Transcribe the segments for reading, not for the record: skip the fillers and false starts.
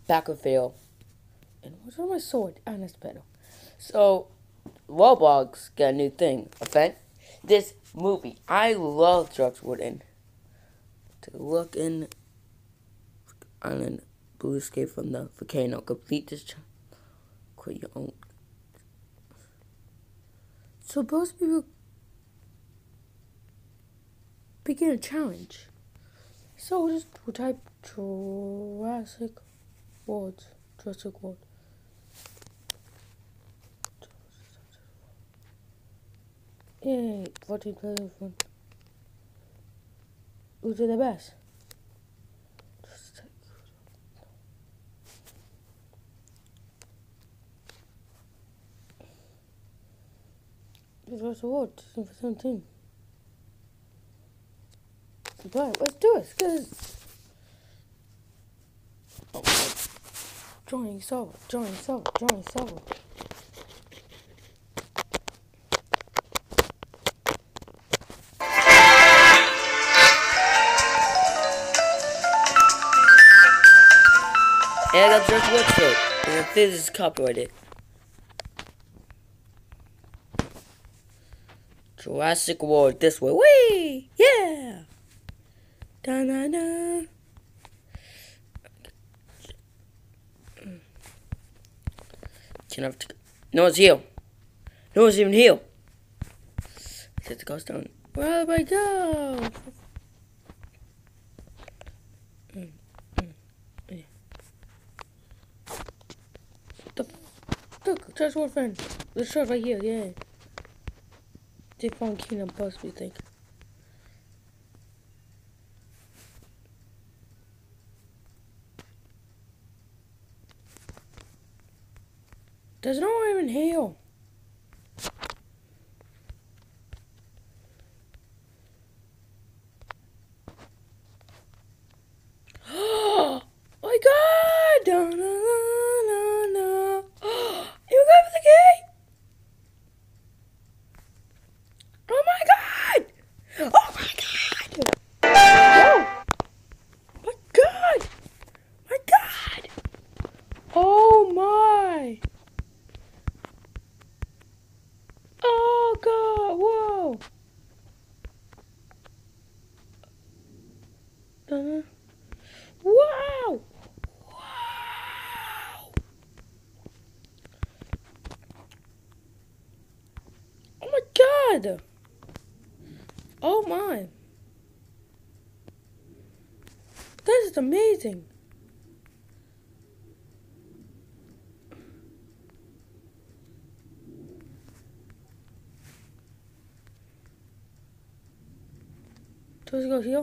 Battlefield. And what's on my sword? Ah, that's better. So, Roblox got a new thing, event. This movie, I love George Wooden. To look in island, blue escape from the volcano. Complete this. Create your own. So most people begin a challenge. So we'll type Jurassic World. Jurassic World. Yay! 14 players. Who did the best? Jurassic World. 17. Right, let's do it. Cause join server. And I got Jurassic World straight. And this is copyrighted. Jurassic World this way. Whee! Yeah! Da-na-na. No one's here. No one's even here. Set the ghost down. Where do I go? Look, Jurassic World friend. Let's try right here, yeah. They found Kingdom Bus, we think. There's no one even here. Oh my god! No, no, no, no, no. You got the key? Oh my god! Oh my god! Oh my god! My god! Oh my! Oh god! Whoa! Wow! Wow! Oh my god! Oh my! That is amazing! Does it go here?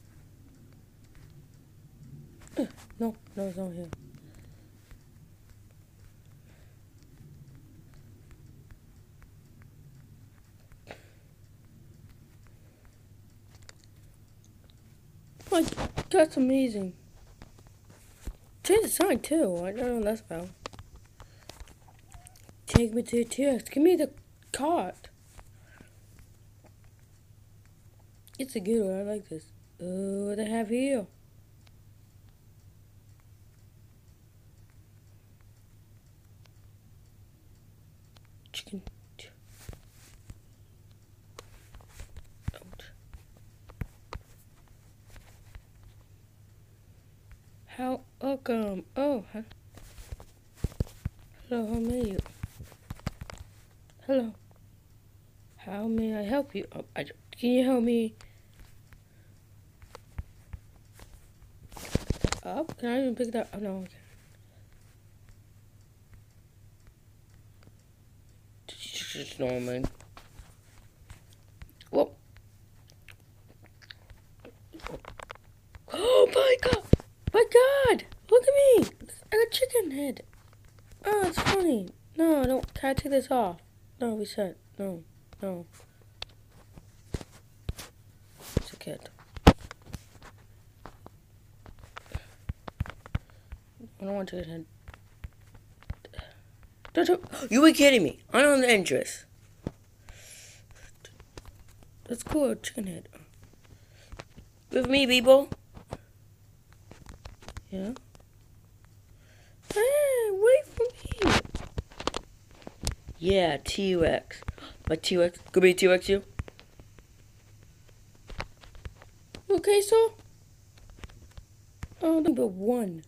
No, it's not here. Oh, that's amazing. Change the sign too. I don't know what that's about. Take me to the T-Rex. Give me the card. It's a good one. I like this. Oh, what they have here? Chicken. How? Welcome. Oh, huh? Hello. How may you? Hello. How may I help you? Oh, can you help me? Up? Can I even pick it up? Oh no. Okay. Just normal. Whoa. Oh my god! My god! Look at me! I got chicken head. Oh, it's funny. No, don't. Can I take this off? No, reset. No. It's a kid. I don't want chicken head. You were kidding me. I'm on the entrance. That's cool, chicken head. With me, people. Yeah. Hey, wait for me. Yeah, T-Rex. My T-Rex. Could be T-Rex, you? Okay, so? Oh, number one.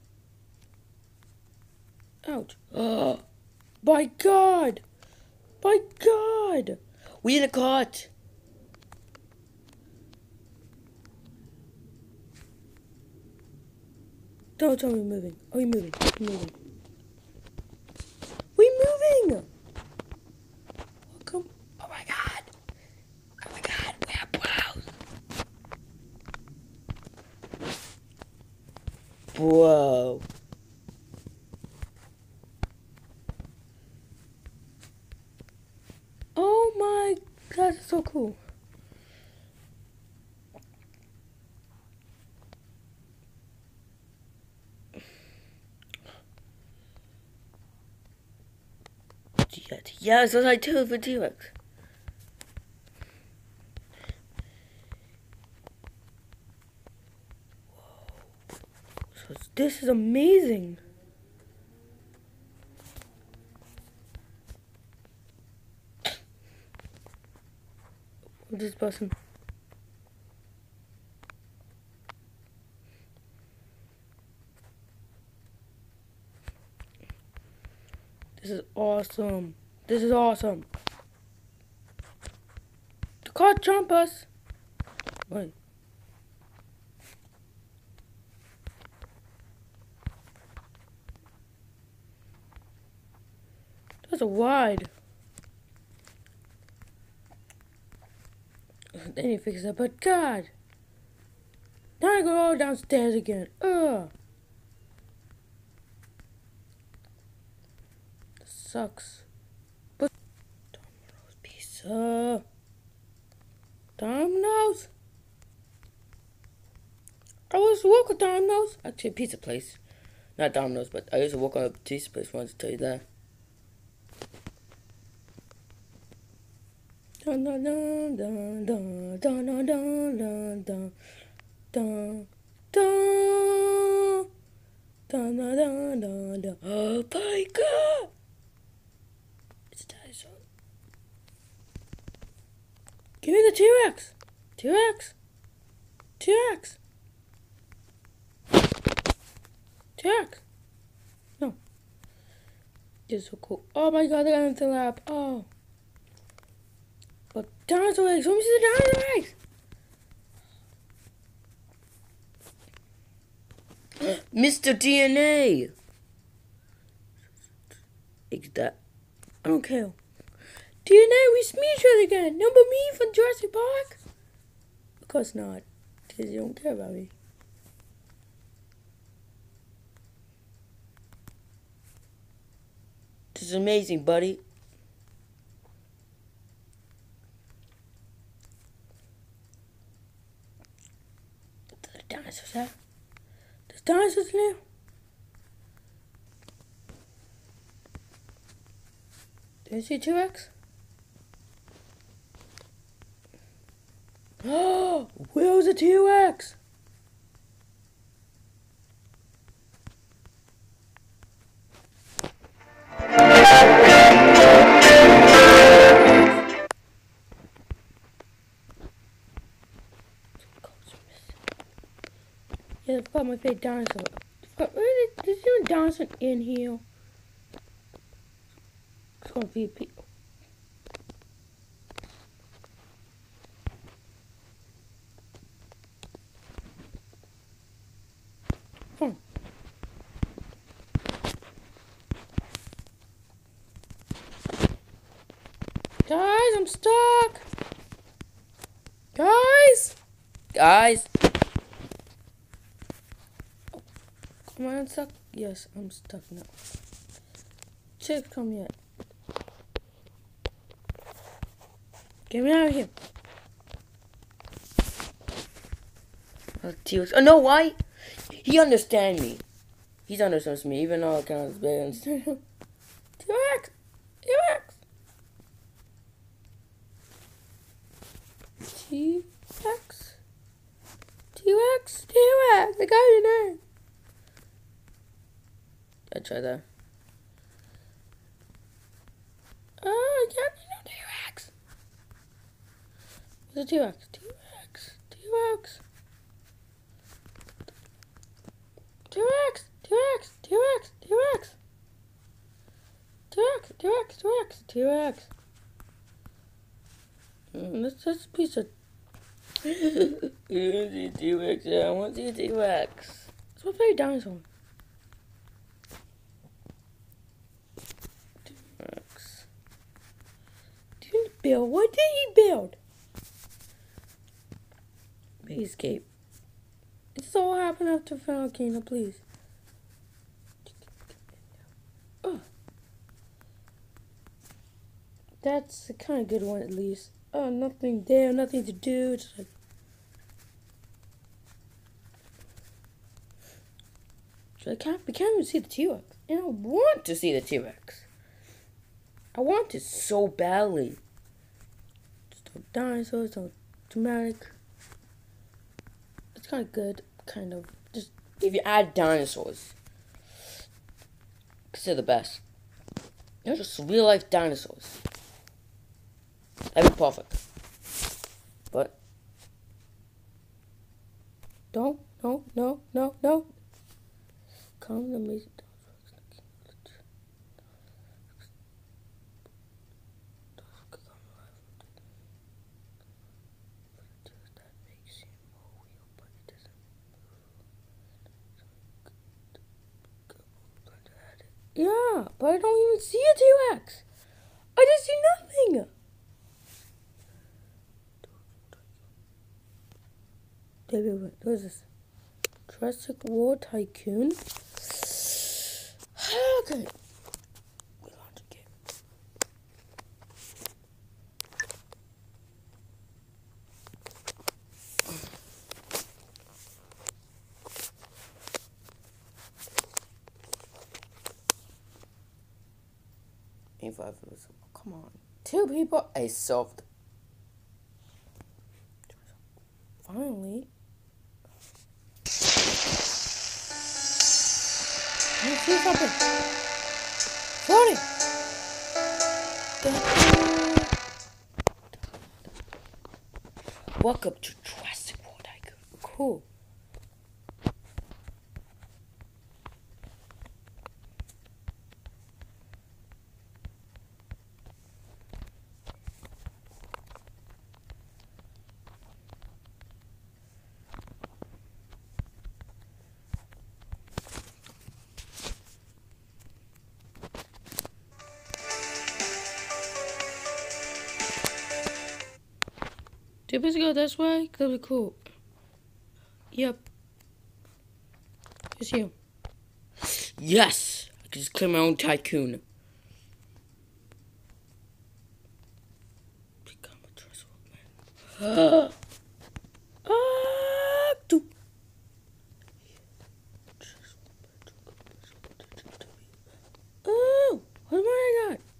Ouch. Oh, by God. By God. We in a cart. Don't tell me we're moving. Oh, you're moving. You're moving. We're moving. Oh, come. Oh, my God. Oh, my God. We're pros. Whoa. Oh, my God. That's so cool. Yes, that's like two for T-Rex. So this is amazing. This button. This is awesome. This is awesome. The car jump us. Wait. That's a wide. They need to fix that, but God. Now I go all downstairs again. Ugh. This sucks. But Domino's pizza. Domino's. I used to work at Domino's. Actually, a pizza place. Not Domino's, but I used to work on a pizza place. Wanted to tell you that. Dun dun dun dun dun dun dun dun dun dun dun dun dun dun dun dun. Oh my God! It's a dinosaur. Give me the T-Rex. T-Rex. T-Rex. T-Rex. No. This is so cool. Oh my God! They got into the lab. Oh. But dinosaur eggs. Let me see the dinosaur eggs. Mr. DNA! It's that. I don't care. DNA, we meet each other again. Remember me from Jurassic Park? Of course not. Because you don't care about me. This is amazing, buddy. The dinosaurs there. There's dinosaurs now. Do you see T-Rex? Oh, where's the T-Rex? Yeah, I forgot my favorite dinosaur. There's even a dinosaur in here. It's gonna feed people. Come on. Guys, I'm stuck. Guys. Guys. Am I unstuck? Yes, I'm stuck now. Chick, come yet. Get me out of here. Oh, no, why? He understands me. He understands me, even though I can't barely understand him. T-Rex! T-Rex! T-Rex? T-Rex? T-Rex! I got your name. right there. Oh, I got no T-Rex. Where's the T-Rex? T-Rex. T-Rex. T-Rex. T-Rex. T-Rex. T-Rex. T-Rex. T-Rex. T-Rex. T-Rex. That's a piece of... You want to see T-Rex? Yeah, I want to see T-Rex. It's my favorite dinosaur. T-Rex. Didn't build. What did he build? Maybe escape. This all happened after Final Kingdom, please. Oh. That's a kind of good one, at least. Oh, nothing there, nothing to do. It's like... So we can't even see the T-Rex. And I want to see the T-Rex. I want it so badly. Just no dinosaurs, no dramatic. It's kind of good, kind of. Just if you add dinosaurs, because they're the best. They're just real life dinosaurs. That'd be perfect. But don't, no. Come to me. Yeah, but I don't even see a T-Rex. I just see nothing. David, what is this? Jurassic World Tycoon? Okay. We launch a game. Come on. 2 people. I solved. Finally. I see something. Floating. Welcome to Jurassic World Tycoon. Cool. Did we go this way? That'd be cool. Yep. It's you. Yes! I can just clear my own tycoon. Become a trustworthy man. Oh! What am I got?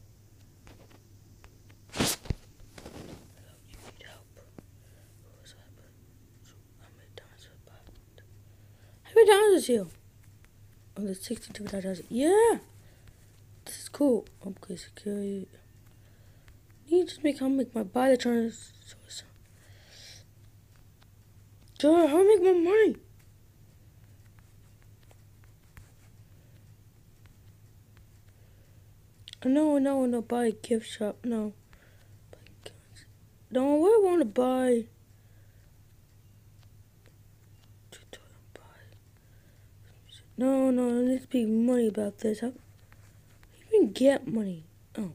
How many times is you? Oh, there's 62 times. Yeah! This is cool. Okay, security. You just make my buy the turns. Sure, how do I make more money? No, buy a gift shop. No. No, what I want to buy? No, there needs to be money about this. How do you even get money? Oh.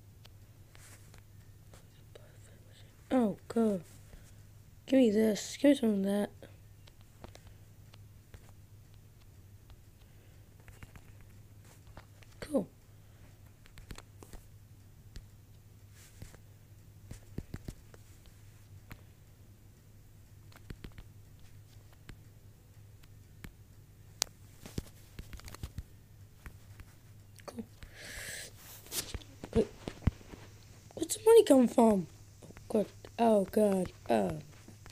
Oh, God. Give me this. Give me some of that. Cool. Wait. Where's the money coming from? God. Oh, God.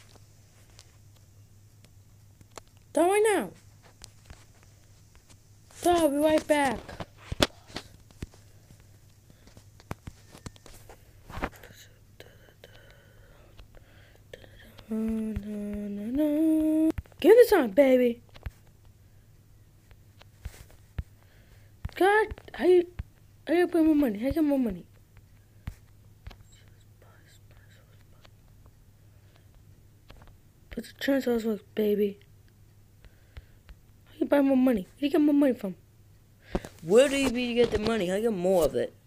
Don't I now? So I'll be right back. Give me some, baby. God, how you put more money? How you get more money? Put the transfers work, baby. How you buy more money? Where do you get more money from? Where do you get the money? How you get more of it?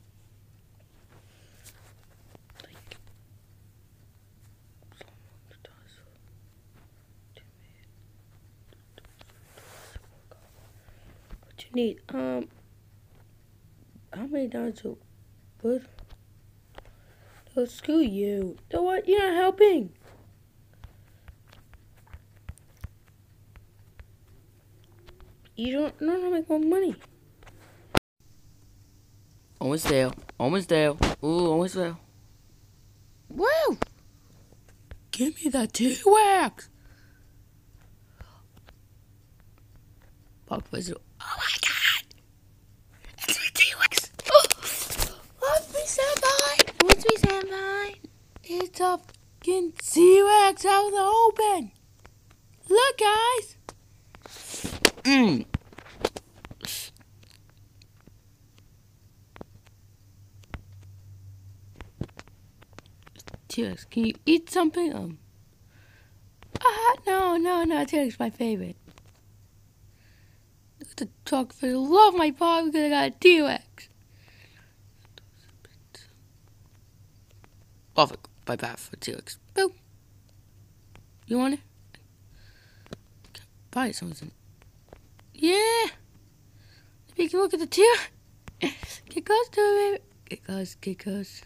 What you need? How many dollars? What? Oh, screw you. You know what? You're not helping. You don't know how to make more money. Almost there. Almost there. Ooh, almost there. Woo! Give me the T-Wax! Pop Wizard. Oh my god! It's the T-Wax! Let's be Senpai! Let's be Senpai! It's a fucking T-Wax out of the open! Look, guys! T-Rex, can you eat something? No, T-Rex is my favorite. Look at the truck, I love my pop because I got a T-Rex. Perfect, by path for T-Rex. Boom. You want it? Buy it, something. Yeah! You can look at the T-Rex. Get close to it. Get close.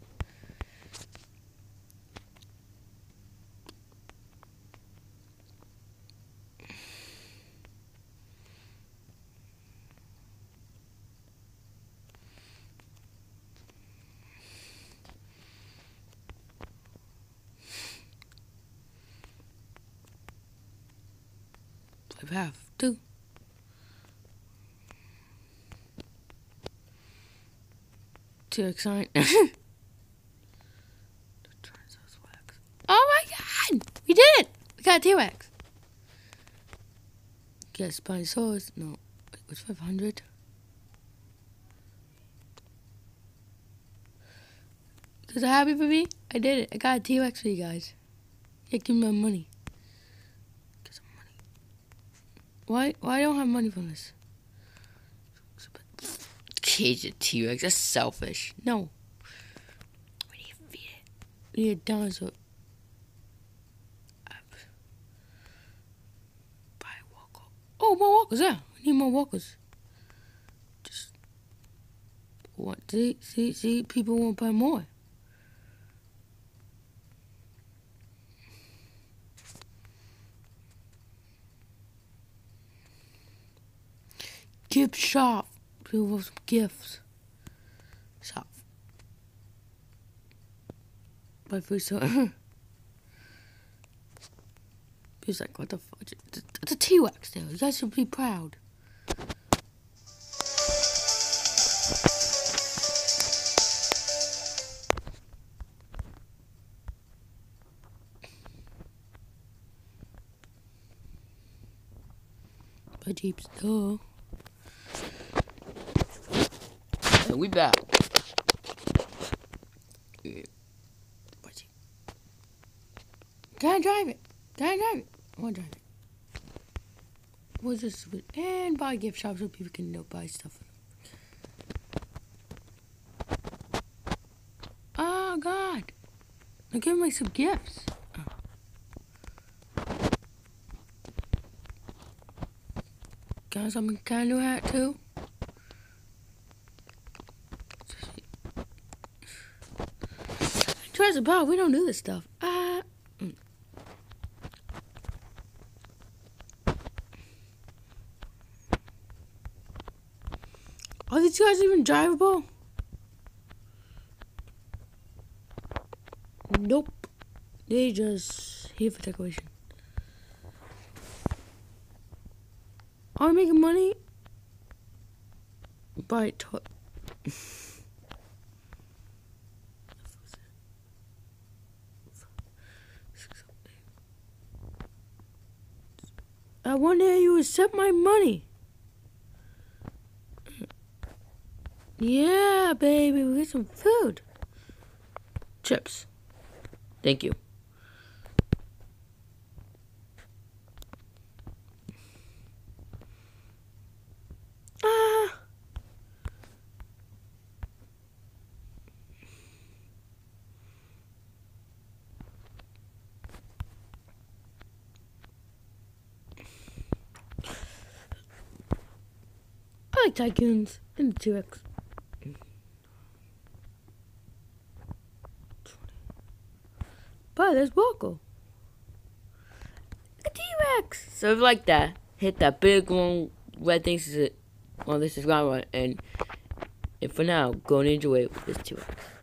I have to. T-Rex sign. Oh my god! We did it! We got a T-Rex. Guess Spinosaurus. No. It was 500. Because I'm happy for me. I did it. I got a T-Rex for you guys. Yeah, give me my money. Get some money. Why I don't have money from this? Cage a T-Rex. That's selfish. No. We need to feed it. We need a dinosaur. Buy a walker. Oh, more walkers. Yeah. We need more walkers. Just what? See. People won't buy more. Gift shop. People want some gifts. Shop. Buy food store. He's like, what the fuck? It's a T-Rex there. You guys should be proud. By Jeep store. And we back. Can I drive it? I want to drive it. What's this? And buy gift shops so people can buy stuff. Oh god! I can make some gifts. Got something kind of hat too. Treasure Bob, we don't do this stuff. Are these guys even drivable? Nope. They just here for decoration. Are we making money? buy toy. I wonder if you accept my money. Yeah, baby, we get some food. Chips. Thank you. I like Tycoons and the 2X. But there's Boko. A T-Rex! So if you like that, hit that big long red thing on the subscribe button. And for now, go and enjoy it with this T-Rex.